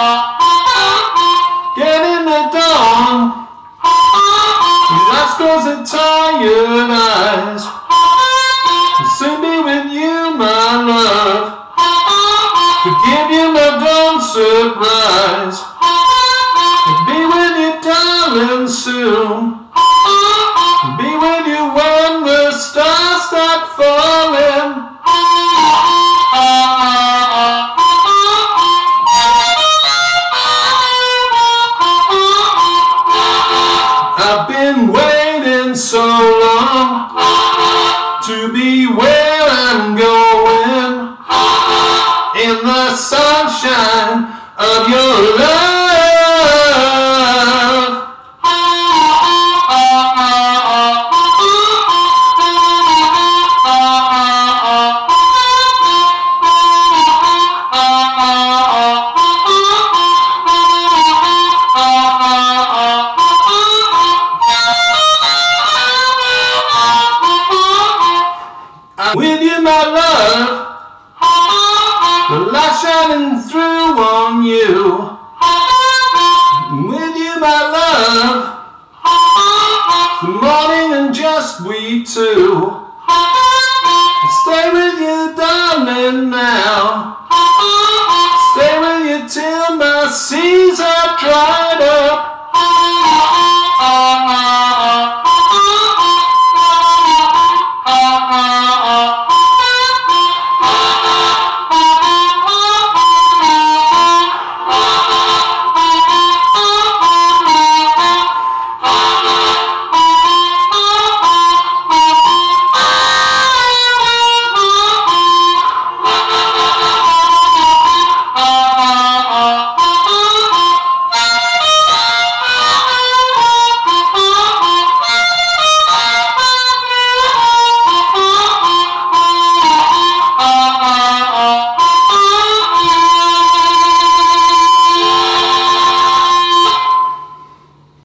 Get in the dawn, let's close the tired eyes. Soon be with you, my love, to give you my dawn surprise. Be with you, darling, soon. Be with you when the stars start falling. I've been waiting so long to be where I'm going, in the sunshine of your love. With you, my love, the light shining through on you. With you, my love, the morning and just we two. Stay with you, darling, now. Stay with you till my seas are dry.